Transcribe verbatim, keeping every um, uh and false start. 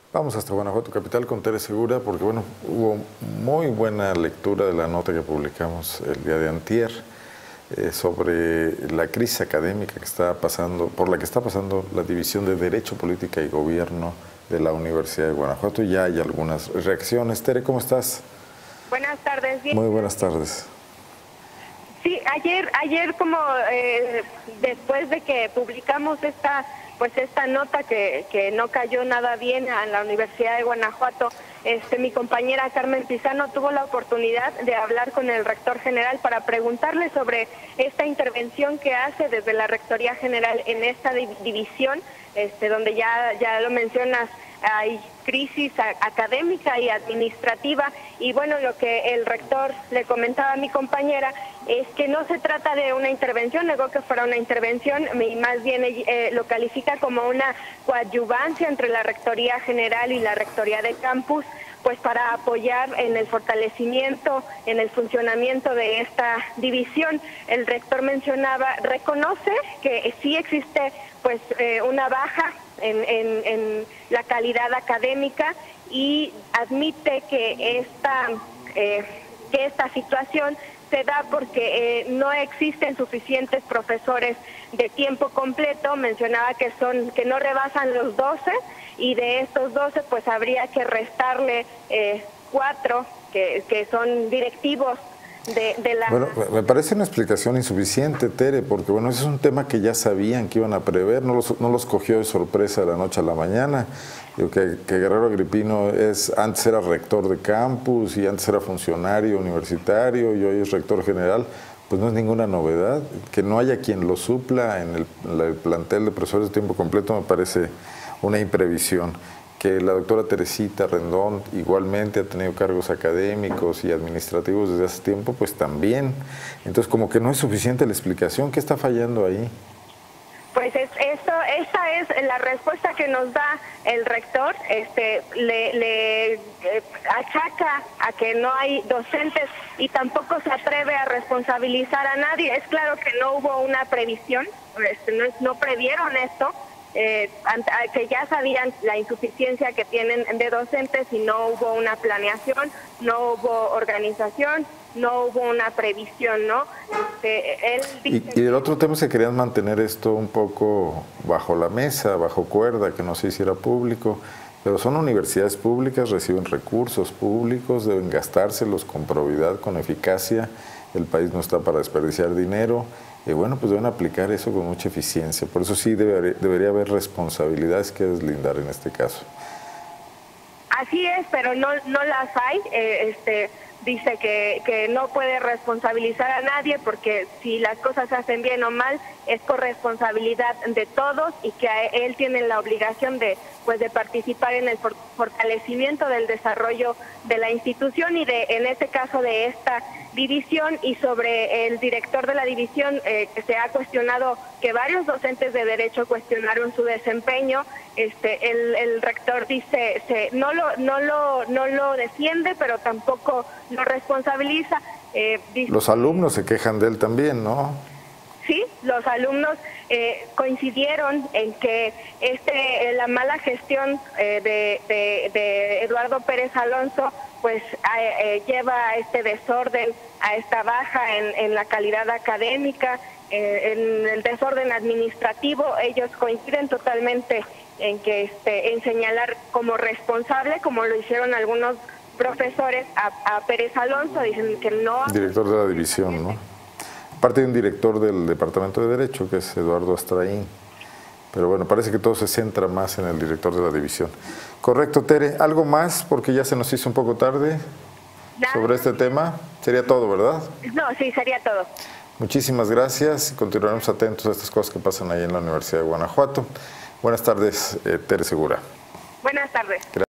Vamos hasta Guanajuato capital con Tere Segura, porque bueno, hubo muy buena lectura de la nota que publicamos el día de antier eh, sobre la crisis académica que está pasando, por la que está pasando la División de Derecho, Política y Gobierno de la Universidad de Guanajuato. Ya hay algunas reacciones. Tere, ¿cómo estás? Buenas tardes. Bien. Muy buenas tardes. Sí, ayer, ayer como eh, después de que publicamos esta pues esta nota que, que no cayó nada bien en la Universidad de Guanajuato, este, mi compañera Carmen Pizano tuvo la oportunidad de hablar con el rector general para preguntarle sobre esta intervención que hace desde la Rectoría General en esta división, este, donde ya, ya lo mencionas, hay crisis académica y administrativa, y bueno, lo que el rector le comentaba a mi compañera es que no se trata de una intervención, negó que fuera una intervención, y más bien eh, lo califica como una coadyuvancia entre la Rectoría General y la Rectoría de Campus, pues para apoyar en el fortalecimiento, en el funcionamiento de esta división. El rector mencionaba, reconoce que sí existe pues eh, una baja en, en, en la calidad académica y admite que esta, eh, que esta situación se da porque eh, no existen suficientes profesores de tiempo completo. Mencionaba que son que no rebasan los doce, y de estos doce pues habría que restarle eh, cuatro que, que son directivos de, de la... Bueno, me parece una explicación insuficiente, Tere, porque bueno, ese es un tema que ya sabían que iban a prever, no los, no los cogió de sorpresa de la noche a la mañana. Digo, que, que Guerrero Agripino es, antes era rector de campus y antes era funcionario universitario y hoy es rector general, pues no es ninguna novedad. Que no haya quien lo supla en el, en el plantel de profesores de tiempo completo me parece una imprevisión. Que la doctora Teresita Rendón igualmente ha tenido cargos académicos y administrativos desde hace tiempo, pues también. Entonces, como que no es suficiente la explicación. ¿Qué está fallando ahí? Pues es, eso, esa es la respuesta que nos da el rector. Este, le, le eh, achaca a que no hay docentes y tampoco se atreve a responsabilizar a nadie. Es claro que no hubo una previsión, este, no, no previeron esto. Eh, que ya sabían la insuficiencia que tienen de docentes y no hubo una planeación, no hubo organización, no hubo una previsión, ¿no? Este, él dice y, y el otro tema es que querían mantener esto un poco bajo la mesa, bajo cuerda, que no se hiciera público, pero son universidades públicas, reciben recursos públicos, deben gastárselos con probidad, con eficacia. El país no está para desperdiciar dinero. Y bueno, pues deben aplicar eso con mucha eficiencia. Por eso sí debería, debería haber responsabilidades que deslindar en este caso. Así es, pero no, no las hay. Eh, este, dice que, que no puede responsabilizar a nadie porque si las cosas se hacen bien o mal es corresponsabilidad de todos y que a él tiene la obligación de, pues, de participar en el fortalecimiento del desarrollo de la institución y de, en este caso, de esta división. Y sobre el director de la división, eh, que se ha cuestionado, que varios docentes de derecho cuestionaron su desempeño, este, el, el rector dice, se, no lo, no lo, no lo defiende, pero tampoco lo responsabiliza. Eh, dice, los alumnos se quejan de él también, ¿no? Sí, los alumnos eh, coincidieron en que este la mala gestión eh, de, de, de Eduardo Pérez Alonso pues eh, lleva a este desorden, a esta baja en, en la calidad académica, eh, en el desorden administrativo. Ellos coinciden totalmente en que este en señalar como responsable, como lo hicieron algunos profesores, a, a Pérez Alonso. Dicen que no... Director de la división, ¿no? Aparte de un director del Departamento de Derecho, que es Eduardo Astraín. Pero bueno, parece que todo se centra más en el director de la división. Correcto, Tere. ¿Algo más? Porque ya se nos hizo un poco tarde sobre este tema. Sería todo, ¿verdad? No, sí, sería todo. Muchísimas gracias. Continuaremos atentos a estas cosas que pasan ahí en la Universidad de Guanajuato. Buenas tardes, eh, Tere Segura. Buenas tardes. Gracias.